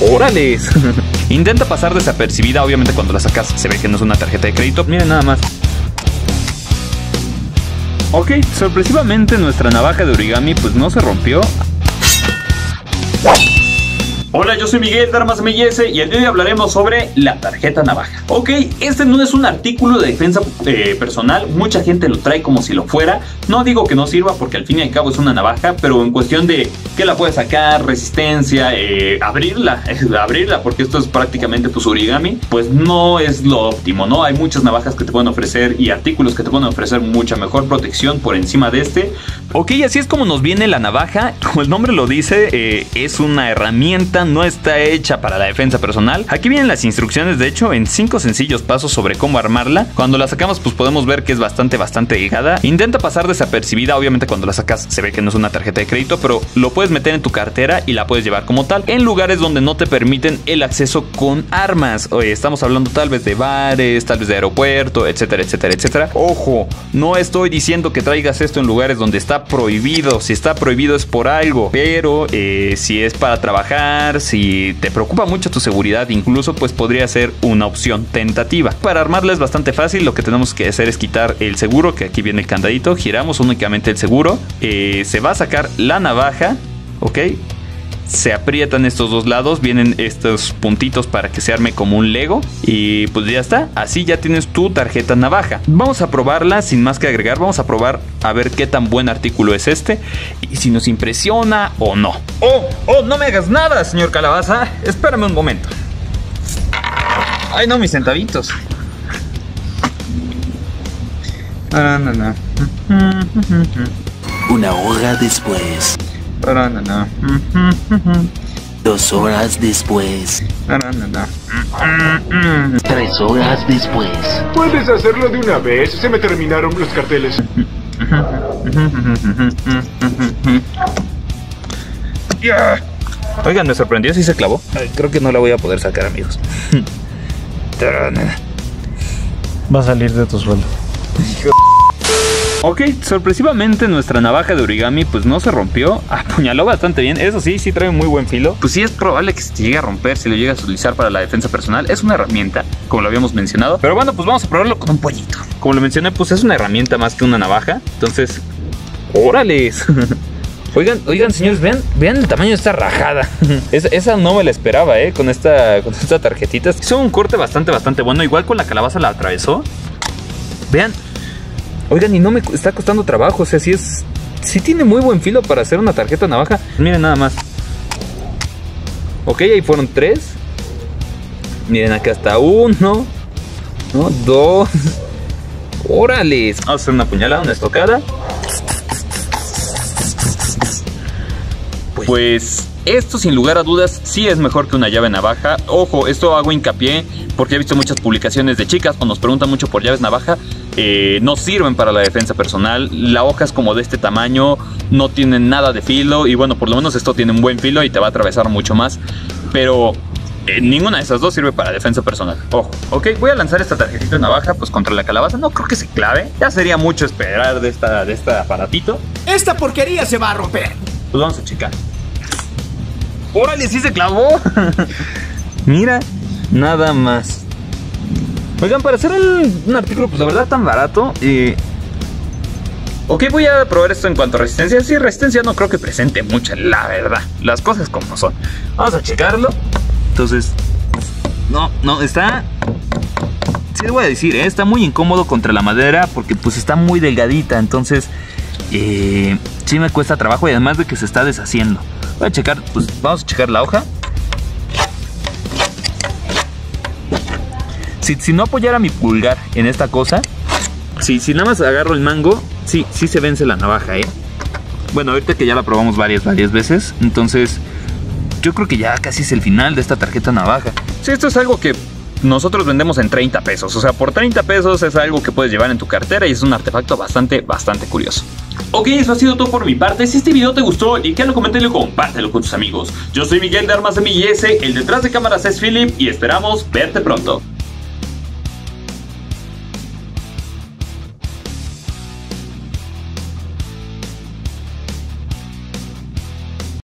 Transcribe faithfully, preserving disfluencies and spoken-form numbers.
¡Órale! Intenta pasar desapercibida, obviamente cuando la sacas se ve que no es una tarjeta de crédito. Miren nada más. Ok, sorpresivamente nuestra navaja de origami pues no se rompió. Hola, yo soy Miguel de Armas M S y el día de hoy hablaremos sobre la tarjeta navaja. Ok, este no es un artículo de defensa eh, personal, mucha gente lo trae como si lo fuera. No digo que no sirva porque al fin y al cabo es una navaja, pero en cuestión de que la puedes sacar, resistencia, eh, abrirla, abrirla porque esto es prácticamente pues origami, pues no es lo óptimo, ¿no? Hay muchas navajas que te pueden ofrecer y artículos que te pueden ofrecer mucha mejor protección por encima de este. Ok, así es como nos viene la navaja, como el nombre lo dice, eh, es una herramienta. No está hecha para la defensa personal. Aquí vienen las instrucciones, de hecho, en cinco sencillos pasos sobre cómo armarla. Cuando la sacamos, pues podemos ver que es bastante, bastante delgada. Intenta pasar desapercibida. Obviamente cuando la sacas se ve que no es una tarjeta de crédito, pero lo puedes meter en tu cartera y la puedes llevar como tal en lugares donde no te permiten el acceso con armas. Oye, estamos hablando tal vez de bares, tal vez de aeropuerto, etcétera, etcétera, etcétera. Ojo, no estoy diciendo que traigas esto en lugares donde está prohibido. Si está prohibido es por algo, pero eh, si es para trabajar, si te preocupa mucho tu seguridad, incluso pues podría ser una opción tentativa. Para armarla es bastante fácil. Lo que tenemos que hacer es quitar el seguro, que aquí viene el candadito. Giramos únicamente el seguro. Eh, se va a sacar la navaja. Ok. Se aprietan estos dos lados, vienen estos puntitos para que se arme como un Lego. Y pues ya está, así ya tienes tu tarjeta navaja. Vamos a probarla sin más que agregar. Vamos a probar a ver qué tan buen artículo es este y si nos impresiona o no. Oh, oh, no me hagas nada, señor Calabaza. Espérame un momento. Ay, no, mis centavitos. No, no, no. Una hora después. No, no, no. Dos horas después. No, no, no. Tres horas después. Puedes hacerlo de una vez. Se me terminaron los carteles. Yeah. Oigan, me sorprendió si se clavó. Ay, creo que no la voy a poder sacar, amigos. Va a salir de tu sueldo. Ok, sorpresivamente nuestra navaja de origami pues no se rompió, apuñaló bastante bien, eso sí, sí trae muy buen filo. Pues sí es probable que se te llegue a romper si lo llegas a utilizar para la defensa personal, es una herramienta, como lo habíamos mencionado. Pero bueno, pues vamos a probarlo con un pollito. Como lo mencioné, pues es una herramienta más que una navaja, entonces, ¡órale! Oigan, oigan señores, vean, vean el tamaño de esta rajada. Esa, esa no me la esperaba, eh, con esta, con esta tarjetita. Hizo un corte bastante, bastante bueno, igual con la calabaza la atravesó. Vean. Oigan, y no me está costando trabajo, o sea, sí es... Sí tiene muy buen filo para hacer una tarjeta navaja. Miren nada más. Ok, ahí fueron tres. Miren acá está uno. No, dos. Órale. Vamos a hacer una puñalada, una estocada. Pues... esto sin lugar a dudas sí es mejor que una llave navaja. Ojo, esto hago hincapié porque he visto muchas publicaciones de chicas cuando nos preguntan mucho por llaves navaja. Eh, no sirven para la defensa personal. La hoja es como de este tamaño, no tienen nada de filo. Y bueno, por lo menos esto tiene un buen filo y te va a atravesar mucho más. Pero eh, ninguna de esas dos sirve para defensa personal. Ojo, ok, voy a lanzar esta tarjetita de navaja pues contra la calabaza. No creo que se clave, ya sería mucho esperar de, esta, de este aparatito. Esta porquería se va a romper. Pues vamos a checar. ¡Órale, sí se clavó! Mira, nada más. Oigan, para hacer un, un artículo, pues la verdad tan barato. Eh... Ok, voy a probar esto en cuanto a resistencia. Sí, resistencia no creo que presente mucha, la verdad. Las cosas como son. Vamos a checarlo. Entonces, no, no, está... Sí les voy a decir, ¿eh? Está muy incómodo contra la madera porque pues está muy delgadita. Entonces, eh, sí me cuesta trabajo y además de que se está deshaciendo. Voy a checar, pues vamos a checar la hoja. Si, si no apoyara mi pulgar en esta cosa, si, si nada más agarro el mango, sí, sí se vence la navaja, ¿eh? Bueno, ahorita que ya la probamos varias, varias veces, entonces yo creo que ya casi es el final de esta tarjeta navaja. Sí, esto es algo que nosotros vendemos en treinta pesos, o sea, por treinta pesos es algo que puedes llevar en tu cartera y es un artefacto bastante, bastante curioso. Ok, eso ha sido todo por mi parte. Si este video te gustó, lícalo, coméntalo y compártelo con tus amigos. Yo soy Miguel de Armas M S, el detrás de cámaras es Philip y esperamos verte pronto.